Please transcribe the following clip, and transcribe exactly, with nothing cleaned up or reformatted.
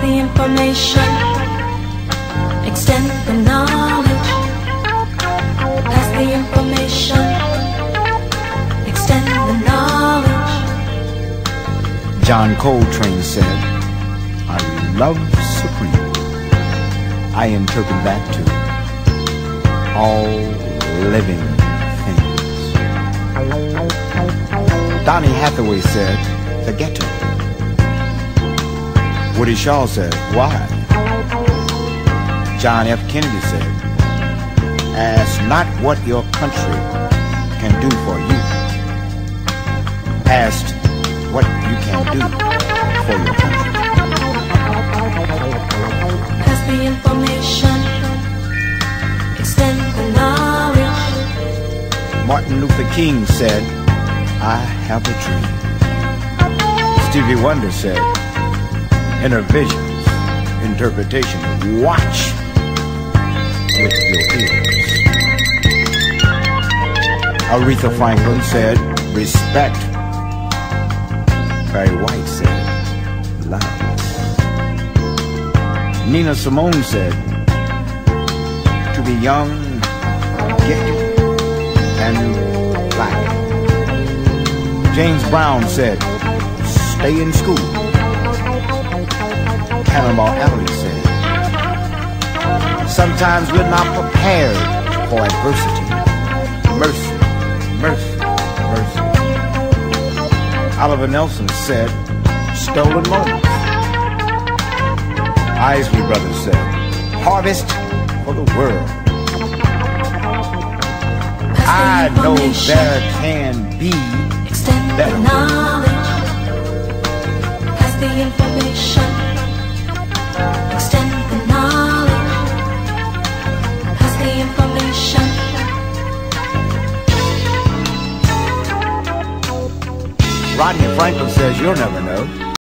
the information, extend the knowledge. Pass the information, extend the knowledge. John Coltrane said, "I love supreme." I interpret that to all living things. Donny Hathaway said, "The ghetto." Woody Shaw said, "Why?" John F. Kennedy said, "Ask not what your country can do for you. Ask what you can do for your country." Pass the information, extend the knowledge. Martin Luther King said, "I have a dream." Stevie Wonder said, "Inner visions, interpretation, watch with your ears." Aretha Franklin said, "Respect." Barry White said, "Love." Nina Simone said, "To be young, gifted, and black." James Brown said, "Stay in school." Cannonball Alley said, "Sometimes we're not prepared for adversity. Mercy, mercy, mercy." Oliver Nelson said, "Stolen moments." Isley Brothers said, "Harvest for the world." I know there can be extend the better knowledge. Pass the information, extend the knowledge. Pass the information. Rodney Franklin says, "You'll never know."